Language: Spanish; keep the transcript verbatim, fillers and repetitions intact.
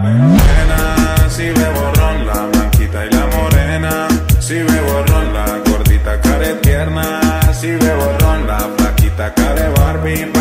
Nena, si bebo ron, la blanquita y la morena. Si bebo ron, la gordita care tierna. Si bebo ron, la flaquita care Barbie.